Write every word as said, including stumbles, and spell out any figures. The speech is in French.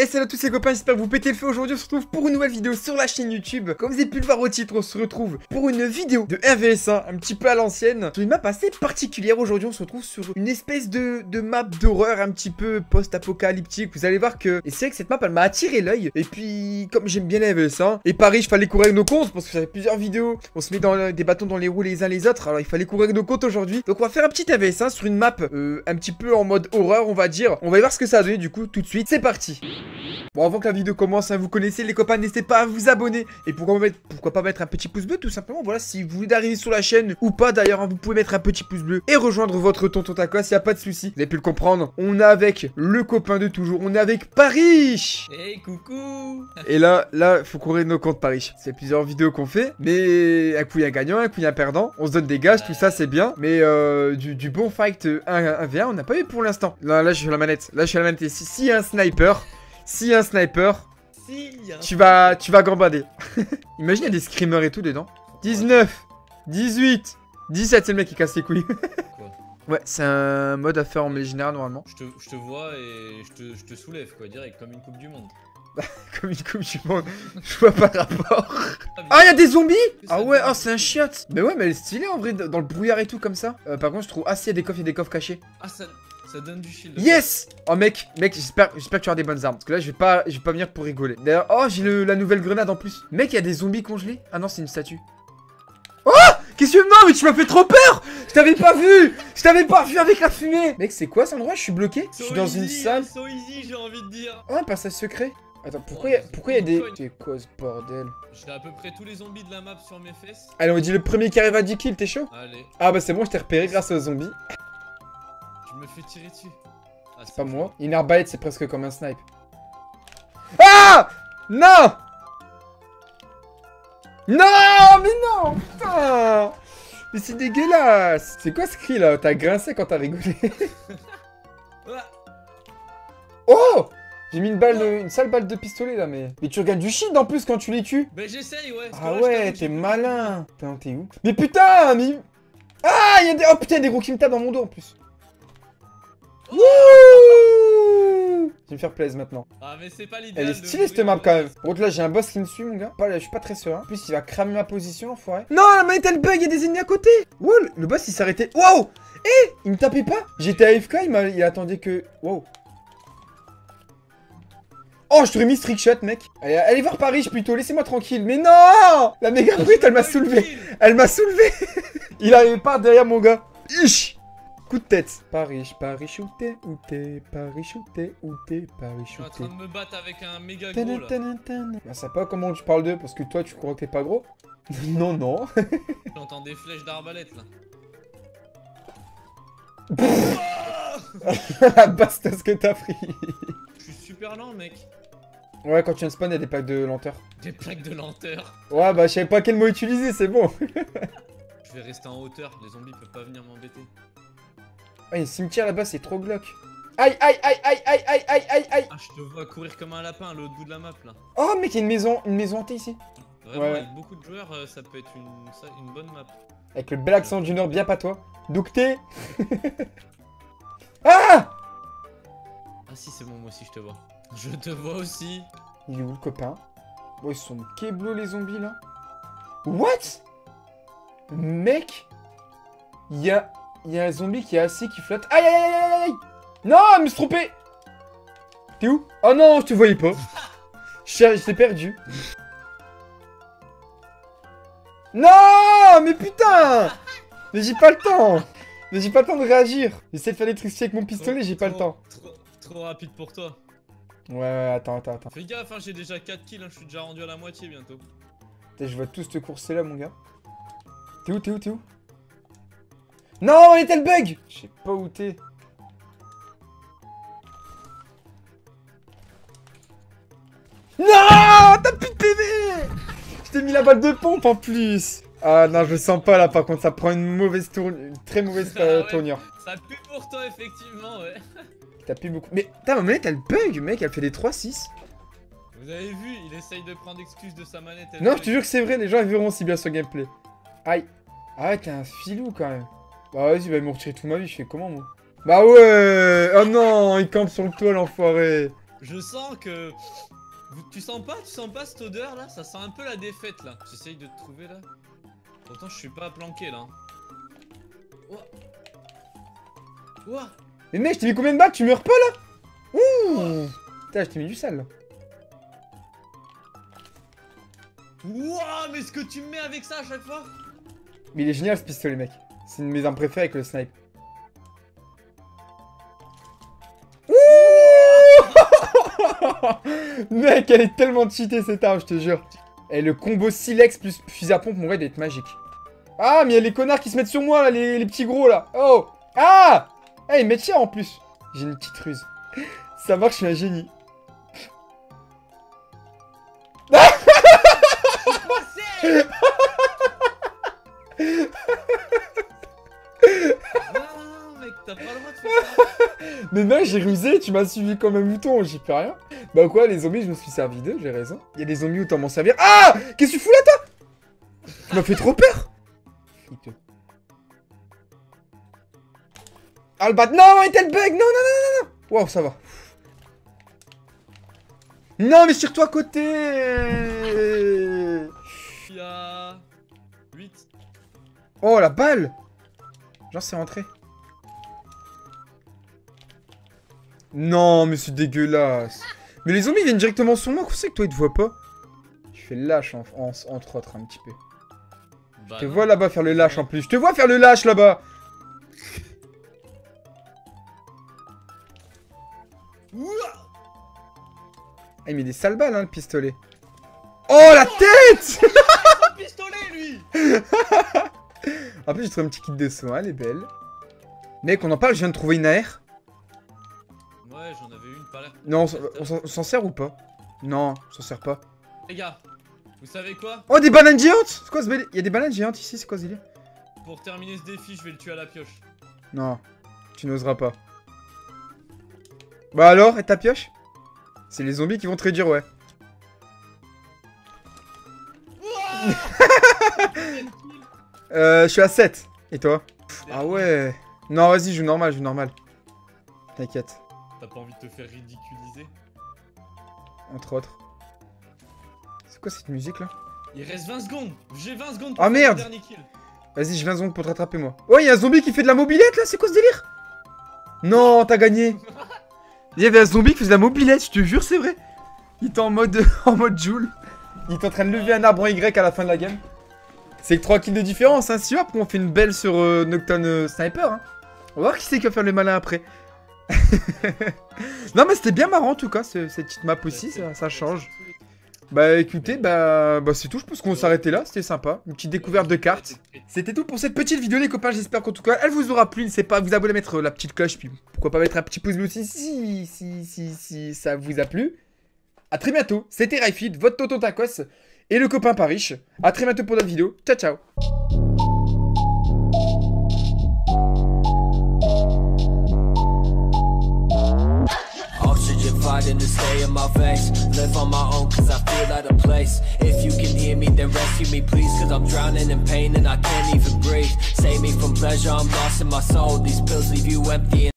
Et salut à tous les copains, j'espère que vous pétez le feu. Aujourd'hui on se retrouve pour une nouvelle vidéo sur la chaîne YouTube. Comme vous avez pu le voir au titre, on se retrouve pour une vidéo de R V S un, un petit peu à l'ancienne, sur une map assez particulière. Aujourd'hui on se retrouve sur une espèce de, de map d'horreur un petit peu post-apocalyptique. Vous allez voir que, et c'est vrai que cette map elle m'a attiré l'œil. Et puis comme j'aime bien la R V S un, et Paris, il fallait courir nos comptes, parce que ça fait plusieurs vidéos, on se met dans le, des bâtons dans les roues les uns les autres. Alors il fallait courir nos comptes aujourd'hui. Donc on va faire un petit R V S un sur une map euh, un petit peu en mode horreur, on va dire. On va voir ce que ça a donné du coup tout de suite. C'est parti. Bon, avant que la vidéo commence, hein, vous connaissez les copains, n'hésitez pas à vous abonner. Et pourquoi, mettre, pourquoi pas mettre un petit pouce bleu tout simplement. Voilà, si vous voulez arriver sur la chaîne ou pas d'ailleurs, hein, vous pouvez mettre un petit pouce bleu et rejoindre votre tonton Tacos, il n'y a pas de souci. Vous avez pu le comprendre, on est avec le copain de toujours, on est avec Paris. Hey, coucou. Et là, là, faut courir nos comptes Paris. C'est plusieurs vidéos qu'on fait, mais un coup il y a un gagnant, un coup il y a un perdant. On se donne des gages, tout ça c'est bien. Mais euh, du, du bon fight un v un, on n'a pas eu pour l'instant. Là, là je suis à la manette, là je suis à la manette. Et si, si y a un sniper... S'il y a un sniper, si, y a un tu vas tu vas gambader. Imagine, il y a des screamers et tout dedans. dix-neuf, dix-huit, dix-sept, c'est le mec qui casse les couilles. Quoi? Ouais, c'est un mode à faire en mêlée générale normalement. Je te, je te vois et je te, je te soulève quoi, direct, comme une coupe du monde. Comme une coupe du monde, je vois pas rapport. Ah, il y a des zombies. Ah ouais, oh, c'est un chiotte. Mais ouais, mais elle est stylée en vrai, dans le brouillard et tout comme ça. Euh, par contre, je trouve... Ah si, il y a des coffres, il y a des coffres cachés. Ah, ça... Ça donne du shield. Yes! Oh mec, mec, j'espère j'espère que tu auras des bonnes armes. Parce que là, je vais pas, je vais pas venir pour rigoler. D'ailleurs, oh, j'ai la nouvelle grenade en plus. Mec, il y a des zombies congelés. Ah non, c'est une statue. Oh! Qu'est-ce que... Non, mais tu m'as fait trop peur! Je t'avais pas vu! Je t'avais pas vu avec la fumée! Mec, c'est quoi cet endroit? Je suis bloqué. Je suis dans une salle. So easy, j'ai envie de dire. Oh, un passage secret. Attends, pourquoi il y a, pourquoi y a des... C'est quoi ce bordel? J'ai à peu près tous les zombies de la map sur mes fesses. Allez, on dit le premier qui arrive à dix kills, t'es chaud? Allez. Ah bah c'est bon, je t'ai repéré grâce aux zombies. Tu me fais tirer dessus. Ah, c'est pas moi. Une arbalète, c'est presque comme un snipe. Ah! Non! Non! Mais non! Putain! Mais c'est dégueulasse! C'est quoi ce cri là? T'as grincé quand t'as rigolé. Oh! J'ai mis une balle, de... une sale balle de pistolet là, mais... Mais tu regardes du shit en plus quand tu les tues. Bah j'essaye, ouais. Ah ouais, t'es malin. Putain, t'es où? Mais putain, mais... Ah, il y a des... Oh putain, des gros qui me tapent dans mon dos en plus. Wouh! Je vais me faire plaisir maintenant. Ah mais c'est pas l'idéal. Elle est stylée cette map quand même. Par contre là j'ai un boss qui me suit mon gars. Pas là, je suis pas très serein. En plus il va cramer ma position l'enfoiré. Non, la manette elle bug, il y a des ennemis à côté. Wow, le boss il s'est arrêté. Wow! Eh, il me tapait pas. J'étais A F K, il, m'a... il attendait que... Wow. Oh, je t'aurais mis trick shot, mec. Allez, allez voir Paris plutôt, laissez-moi tranquille. Mais non! La méga brute, elle m'a soulevé. Elle m'a soulevé. Il arrivait pas derrière mon gars. Ich! Coup de tête. Paris, Paris shooté, où t'es? Paris shooté, où t'es? Paris shooté. Je suis en train de me battre avec un méga gros là. Bah, ça pas comment tu parles d'eux, parce que toi, tu crois que t'es pas gros? Non, non. J'entends des flèches d'arbalète là. La bastos que t'as pris. Je suis super lent, mec. Ouais, quand tu viens de spawn, il y a des plaques de lenteur. Des plaques de lenteur. Ouais, bah, je savais pas quel mot utiliser, c'est bon. Je vais rester en hauteur, les zombies peuvent pas venir m'embêter. Ah, il y a un cimetière là-bas, c'est trop glauque. Aïe, aïe, aïe, aïe, aïe, aïe, aïe, aïe, aïe. Ah, je te vois courir comme un lapin à l'autre bout de la map là. Oh, mec, il y a une maison, une maison hantée ici. Vraiment, ouais. avec beaucoup de joueurs, euh, ça peut être une, ça, une bonne map. Avec le bel accent du Nord bien patois. Doucté. Ah! Ah si, c'est bon, moi aussi je te vois. Je te vois aussi. Il est où le copain? Oh, ils sont keblo les zombies là. What? Mec, il y a, y a un zombie qui est assis, qui flotte. Aïe aïe aïe aïe aïe. Non, je me suis trompé. T'es où? Oh non, je te voyais pas. Je t'ai perdu. Non, mais putain. Mais j'ai pas le temps. Mais j'ai pas le temps de réagir. J'essaie de faire des trucs avec mon pistolet, j'ai pas le temps. Trop, trop rapide pour toi. Ouais, ouais, attends, attends, attends. Fais gaffe, hein, j'ai déjà quatre kills, hein, je suis déjà rendu à la moitié bientôt. Putain, je vois tous te courser là, mon gars. T'es où, t'es où, t'es où? Non, on était le bug. Je sais pas où t'es. Non, t'as plus de P V. Je t'ai mis la balle de pompe en plus. Ah non, je le sens pas là, par contre, ça prend une mauvaise tournure, une très mauvaise euh, ah ouais, tournure. Ça pue pour toi, effectivement, ouais. T'as pu beaucoup. Mais putain, ma manette elle bug, mec, elle fait des trois six. Vous avez vu, il essaye de prendre excuse de sa manette. Non, je te jure que c'est vrai, les gens ils verront si bien ce gameplay. Aïe. Ah ouais, t'es un filou quand même. Bah vas-y, il va me retirer toute ma vie, je fais comment moi? Bah ouais. Oh non, il campe sur le toit l'enfoiré. Je sens que... Vous- Tu sens pas, tu sens pas cette odeur là? Ça sent un peu la défaite là. J'essaye de te trouver là. Pourtant je suis pas planqué là. Ouah. Ouah. Mais mec, je t'ai mis combien de balles? Tu meurs pas là? Ouh. Putain, je t'ai mis du sale là. Ouah, mais ce que tu me mets avec ça à chaque fois. Mais il est génial ce pistolet, mec. C'est une de mes armes préférées avec le snipe. Ouh. Mec, elle est tellement cheatée cette arme, je te jure. Et le combo silex plus fusil à pompe, mon gars, il doit être magique. Ah, mais il y a les connards qui se mettent sur moi là, les, les petits gros là. Oh. Ah. Ah, ils mettent cher en plus. J'ai une petite ruse. Ça marche, je suis un génie. Non, mec, t'as pas le droit de faire ça. Mais mec, j'ai rusé, tu m'as suivi comme un mouton, j'y peux rien. Bah quoi, les zombies, je me suis servi d'eux, j'ai raison. Il y a des zombies où t'en m'en servir. Ah. Qu'est-ce que tu fous là, toi? Tu m'as fait trop peur. Ah, le bat. Non, il était le bug. Non, non, non, non, non. Wow, ça va. Non, mais sur toi à côté. Il y a... huit. Oh, la balle. Genre, c'est rentré. Non, mais c'est dégueulasse. Mais les zombies viennent directement sur moi. Comment c'est que toi, ils te voient pas? Je fais le lâche, en, en, entre autres, un petit peu. Bah Je te non. vois là-bas faire le lâche en plus. Je te vois faire le lâche là-bas. Ouah. Ah, il met des sales balles, hein, le pistolet. Oh, la tête. Un pistolet, lui. En plus, j'ai trouvé un petit kit de soin, elle est belle. Mec, on en parle, je viens de trouver une A R. Ouais, j'en avais une, pas l'air. Non, on s'en- on s'en- on s'en sert ou pas? Non, on s'en sert pas. Les gars, vous savez quoi? Oh, des bananes géantes. C'est quoi ce bel... Il y a des bananes géantes ici, c'est quoi ce délire? Pour terminer ce défi, je vais le tuer à la pioche. Non, tu n'oseras pas. Bah alors, et ta pioche? C'est les zombies qui vont te réduire, ouais. euh, je suis à sept. Et toi? Ah ouais. Non, vas-y, joue normal, joue normal. T'inquiète, T'as pas envie de te faire ridiculiser? entre autres. C'est quoi cette musique là? Il reste vingt secondes. J'ai vingt secondes Ah, pour faire merde. le dernier kill. Vas-y, j'ai vingt secondes pour te rattraper, moi. Oh, il y a un zombie qui fait de la mobilette là, c'est quoi ce délire? Non, t'as gagné. Il y avait un zombie qui faisait de la mobilette, je te jure, c'est vrai. Il était en mode, en mode Joule. Il est en train de lever un arbre en Y à la fin de la game. C'est que trois kills de différence, hein. Si après on fait une belle sur euh, Nocturne euh, Sniper, hein. On va voir qui c'est qui va faire le malin après. Non, mais c'était bien marrant en tout cas, ce- cette petite map aussi, ça, ça change. Bah écoutez, bah, bah c'est tout, je pense qu'on s'arrêtait là, c'était sympa. Une petite découverte de cartes. C'était tout pour cette petite vidéo les copains, j'espère qu'en tout cas elle vous aura plu. N'hésitez pas à vous abonner, à mettre la petite cloche, puis pourquoi pas mettre un petit pouce bleu aussi si, si, si, si ça vous a plu. A très bientôt, c'était Ryfeed, votre tonton tacos et le copain Parish. A très bientôt pour d'autres vidéos, ciao ciao. Oxygen fighting to stay in my veins. Live on my own cause I feel out of place. If you can hear me then rescue me please, cause I'm drowning in pain and I can't even breathe. Save me from pleasure, I'm lost in my soul. These pills leave you empty.